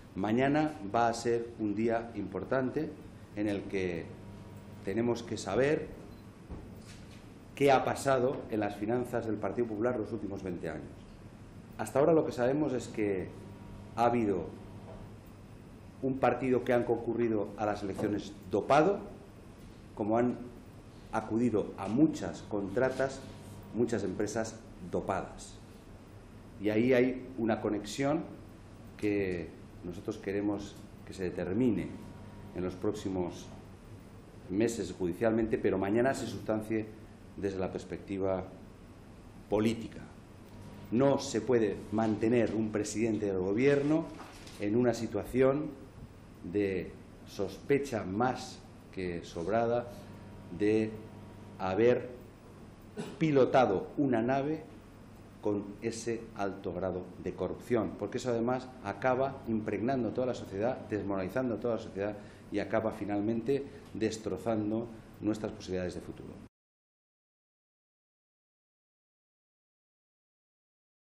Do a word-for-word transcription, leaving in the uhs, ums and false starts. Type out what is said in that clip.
Mañana va a ser un día importante en el que tenemos que saber qué ha pasado en las finanzas del Partido Popular los últimos veinte años. Hasta ahora lo que sabemos es que ha habido un partido que han concurrido a las elecciones dopado, como han acudido a muchas contratas, muchas empresas dopadas. Y ahí hay una conexión que nosotros queremos que se determine en los próximos meses judicialmente, pero mañana se sustancie desde la perspectiva política. No se puede mantener un presidente del Gobierno en una situación de sospecha más que sobrada de haber pilotado una nave con ese alto grado de corrupción, porque eso además acaba impregnando toda la sociedad, desmoralizando toda la sociedad y acaba finalmente destrozando nuestras posibilidades de futuro.